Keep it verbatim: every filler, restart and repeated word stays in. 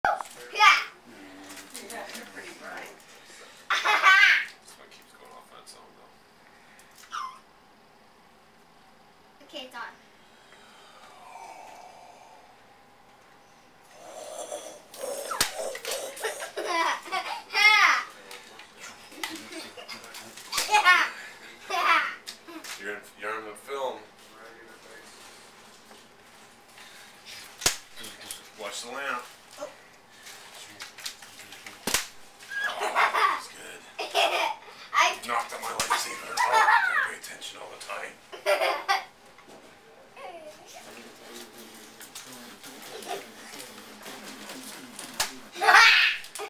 Yeah. Yeah, you're pretty bright. This one keeps going off on its own though. Okay, it's on. You're in, you're in the film. Watch the lamp. Oh. That's good. I Knocked out my lightsaber. Oh, I gotta pay attention all the time.